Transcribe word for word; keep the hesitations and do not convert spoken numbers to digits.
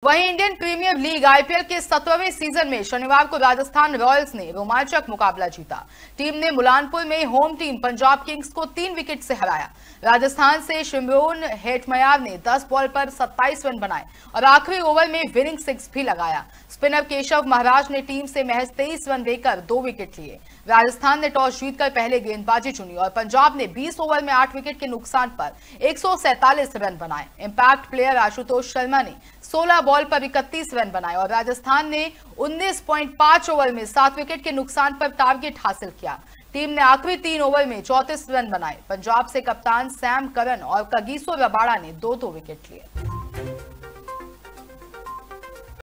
वहीं Indian premiere league IPL के सत्रहवें सीजन में शनिवार को राजस्थान रॉयल्स ने रोमांचक मुकाबला जीता। टीम ने मुलानपुर में होम टीम पंजाब किंग्स को तीन विकेट से हराया। राजस्थान से शिमरोन हेटमयार ने दस बॉल पर सत्ताईस रन बनाए और आखिरी ओवर में विनिंग सिक्स भी लगाया। स्पिनर केशव महाराज ने टीम से महज तेईस रन देकर दो विकेट लिए। राजस्थान ने टॉस जीतकर पहले गेंदबाजी चुनी और पंजाब ने बीस ओवर में आठ विकेट के नुकसान पर एक सौ सैंतालीस रन बनाए। इंपैक्ट प्लेयर आशुतोष शर्मा ने सोलह बॉल पर इकतीस रन बनाए और राजस्थान ने उन्नीस पॉइंट पांच ओवर में सात विकेट के नुकसान पर टारगेट हासिल किया। टीम ने आखिरी तीन ओवर में चौंतीस रन बनाए। पंजाब से कप्तान सैम करन और कगिसो रबाड़ा ने दो दो विकेट लिए।